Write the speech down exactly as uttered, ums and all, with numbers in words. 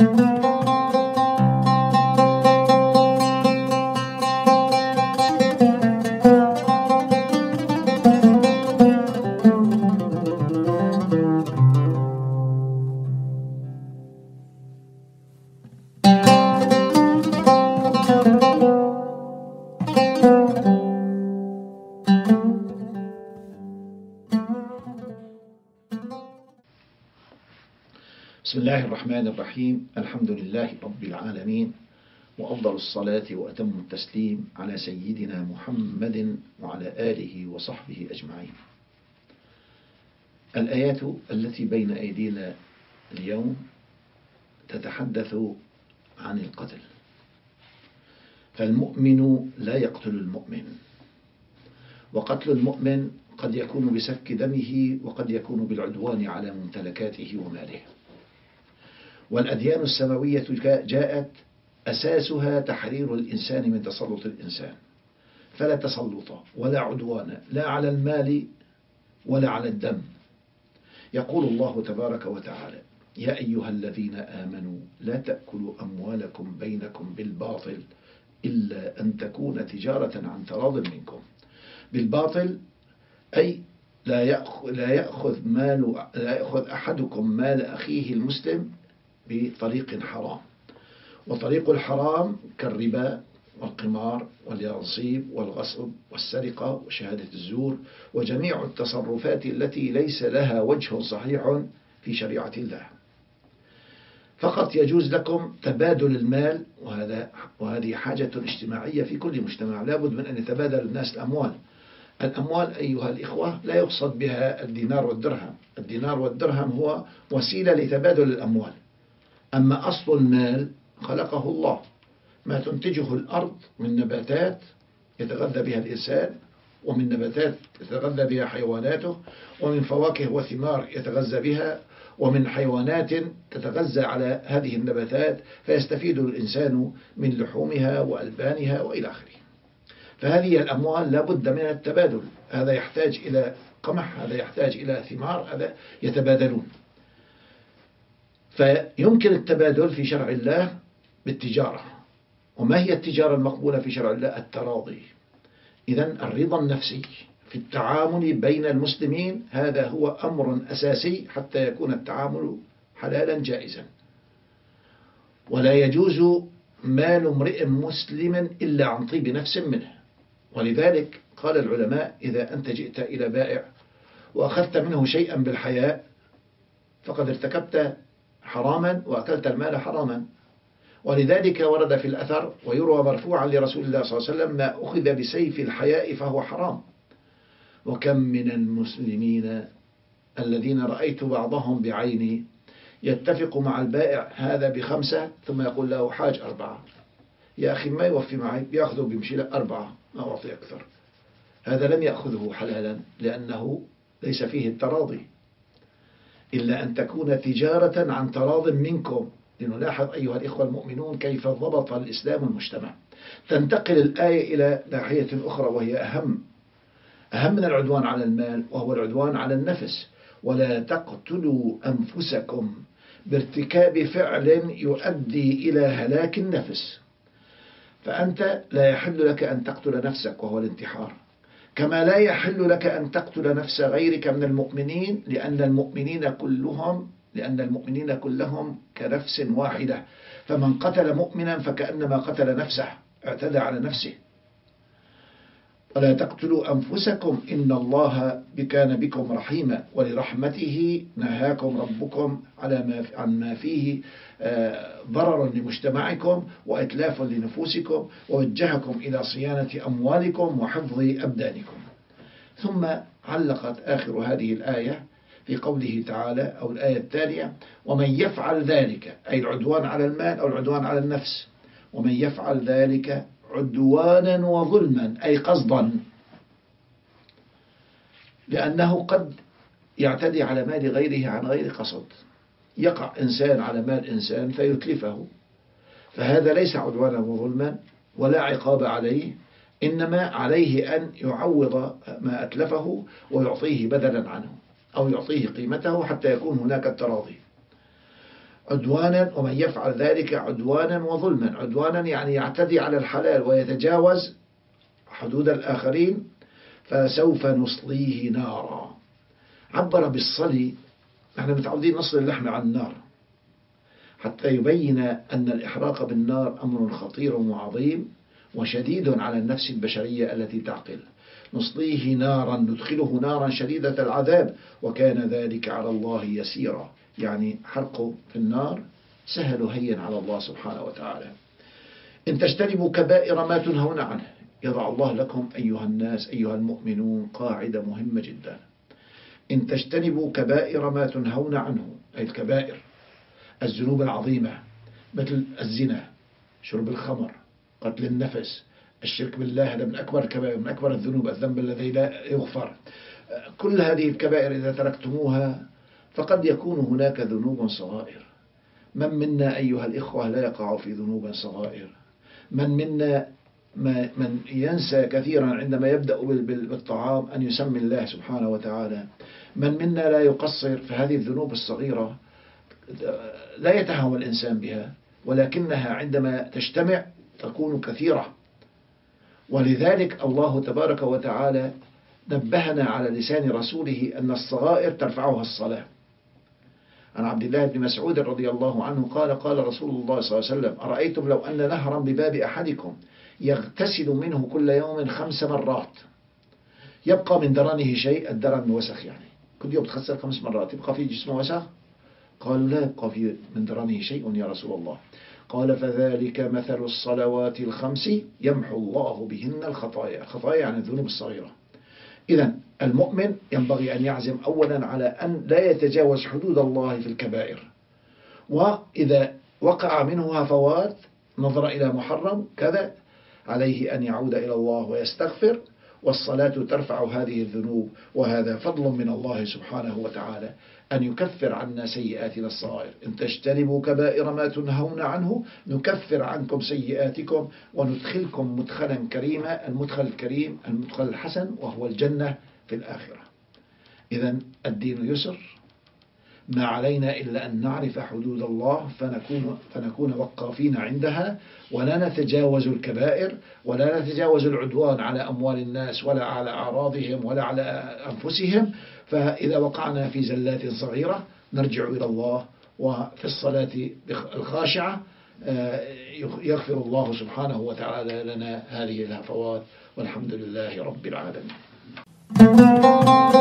بسم الله الرحمن الرحيم. الحمد لله رب العالمين، وأفضل الصلاة وأتم التسليم على سيدنا محمد وعلى آله وصحبه أجمعين. الآيات التي بين أيدينا اليوم تتحدث عن القتل، فالمؤمن لا يقتل المؤمن، وقتل المؤمن قد يكون بسفك دمه وقد يكون بالعدوان على ممتلكاته وماله. والأديان السماوية جاءت أساسها تحرير الإنسان من تسلط الإنسان، فلا تسلط ولا عدوان لا على المال ولا على الدم. يقول الله تبارك وتعالى: يا أيها الذين آمنوا لا تأكلوا أموالكم بينكم بالباطل إلا أن تكون تجارة عن تراض منكم. بالباطل أي لا يأخذ, لا يأخذ, مال لا يأخذ أحدكم مال أخيه المسلم بطريق حرام. وطريق الحرام كالربا والقمار واليانصيب والغصب والسرقة وشهادة الزور وجميع التصرفات التي ليس لها وجه صحيح في شريعة الله. فقط يجوز لكم تبادل المال، وهذا وهذه حاجة اجتماعية في كل مجتمع، لابد من أن يتبادل الناس الأموال. الأموال أيها الإخوة لا يقصد بها الدينار والدرهم، الدينار والدرهم هو وسيلة لتبادل الأموال، أما أصل المال خلقه الله، ما تنتجه الأرض من نباتات يتغذى بها الإنسان، ومن نباتات يتغذى بها حيواناته، ومن فواكه وثمار يتغذى بها، ومن حيوانات تتغذى على هذه النباتات فيستفيد الإنسان من لحومها وألبانها وإلى آخره. فهذه الأموال لا بد من التبادل، هذا يحتاج إلى قمح، هذا يحتاج إلى ثمار، هذا يتبادلون. فيمكن التبادل في شرع الله بالتجارة. وما هي التجارة المقبولة في شرع الله؟ التراضي. إذن الرضا النفسي في التعامل بين المسلمين هذا هو أمر أساسي حتى يكون التعامل حلالا جائزا. ولا يجوز مال امرئ مسلم إلا عن طيب نفس منه. ولذلك قال العلماء: إذا أنت جئت إلى بائع وأخذت منه شيئا بالحياء فقد ارتكبت حراما وأكلت المال حراما. ولذلك ورد في الأثر ويروى مرفوعا لرسول الله صلى الله عليه وسلم: ما أخذ بسيف الحياء فهو حرام. وكم من المسلمين الذين رأيت بعضهم بعيني يتفق مع البائع هذا بخمسة ثم يقول له: حاج أربعة. يا أخي ما يوفي معي، بيأخذه بيمشي له أربعة، ما أعطي أكثر. هذا لم يأخذه حلالا لأنه ليس فيه التراضي، إلا أن تكون تجارة عن تراض منكم. لنلاحظ أيها الإخوة المؤمنون كيف ضبط الإسلام المجتمع. تنتقل الآية إلى ناحية أخرى وهي أهم أهم من العدوان على المال، وهو العدوان على النفس. ولا تقتلوا أنفسكم بارتكاب فعل يؤدي إلى هلاك النفس. فأنت لا يحل لك أن تقتل نفسك وهو الانتحار، كما لا يحل لك أن تقتل نفس غيرك من المؤمنين، لأن المؤمنين كلهم لأن المؤمنين كلهم كنفس واحدة. فمن قتل مؤمنا فكأنما قتل نفسه، اعتدى على نفسه. ولا تقتلوا أنفسكم إن الله كان بكم رحيما، ولرحمته نهاكم ربكم على ما عن ما فيه ضرر لمجتمعكم وإتلاف لنفوسكم، ووجهكم إلى صيانة أموالكم وحفظ أبدانكم. ثم علقت آخر هذه الآية في قوله تعالى أو الآية التالية: ومن يفعل ذلك، أي العدوان على المال أو العدوان على النفس، ومن يفعل ذلك عدوانا وظلما، أي قصدا، لأنه قد يعتدي على مال غيره عن غير قصد. يقع إنسان على مال إنسان فيتلفه، فهذا ليس عدوانا وظلما ولا عقاب عليه، إنما عليه أن يعوض ما أتلفه ويعطيه بدلا عنه أو يعطيه قيمته حتى يكون هناك التراضي. عدوانا، ومن يفعل ذلك عدوانا وظلما. عدوانا يعني يعتدي على الحلال ويتجاوز حدود الآخرين، فسوف نصليه نارا. عبر بالصلي، نحن متعودين نصل اللحم على النار حتى يبين أن الإحراق بالنار أمر خطير وعظيم وشديد على النفس البشرية التي تعقل. نصليه نارا، ندخله نارا شديدة العذاب، وكان ذلك على الله يسيرا. يعني حرقه في النار سهل هين على الله سبحانه وتعالى. إن تجتنبوا كبائر ما تنهون عنه يضع الله لكم أيها الناس أيها المؤمنون قاعدة مهمة جدا. إن تجتنبوا كبائر ما تنهون عنه، أي الكبائر الذنوب العظيمة مثل الزنا، شرب الخمر، قتل النفس، الشرك بالله، هذا من أكبر الكبائر، من أكبر الذنوب، الذنب الذي لا يغفر. كل هذه الكبائر إذا تركتموها فقد يكون هناك ذنوب صغائر. من منا أيها الإخوة لا يقع في ذنوب صغائر؟ من منا من ينسى كثيرا عندما يبدأ بالطعام أن يسمي الله سبحانه وتعالى؟ من منا لا يقصر في هذه الذنوب الصغيرة؟ لا يتهاون الإنسان بها، ولكنها عندما تجتمع تكون كثيرة. ولذلك الله تبارك وتعالى نبهنا على لسان رسوله أن الصغائر ترفعها الصلاة. عن عبد الله بن مسعود رضي الله عنه قال قال رسول الله صلى الله عليه وسلم: أرأيتم لو أن نهرا بباب أحدكم يغتسل منه كل يوم خمس مرات يبقى من درنه شيء، الدرن وسخ يعني، كل يوم تغسل خمس مرات يبقى في جسمه وسخ؟ قالوا لا يبقى في من درنه شيء يا رسول الله. قال: فذلك مثل الصلوات الخمس يمحو الله بهن الخطايا. الخطايا يعني الذنوب الصغيرة. إذن المؤمن ينبغي أن يعزم أولا على أن لا يتجاوز حدود الله في الكبائر، وإذا وقع منه هفوات نظر إلى محرم كذا عليه أن يعود إلى الله ويستغفر، والصلاة ترفع هذه الذنوب. وهذا فضل من الله سبحانه وتعالى أن يكفر عنا سيئاتنا الصغائر. إن تجتنبوا كبائر ما تنهون عنه نكفر عنكم سيئاتكم وندخلكم مدخلا كريما. المدخل الكريم المدخل الحسن وهو الجنة في الآخرة. إذن الدين يسر، ما علينا إلا أن نعرف حدود الله فنكون, فنكون وقافين عندها، ولا نتجاوز الكبائر، ولا نتجاوز العدوان على أموال الناس ولا على أعراضهم ولا على أنفسهم. فإذا وقعنا في زلات صغيرة نرجع إلى الله، وفي الصلاة الخاشعة يغفر الله سبحانه وتعالى لنا هذه الهفوات، والحمد لله رب العالمين.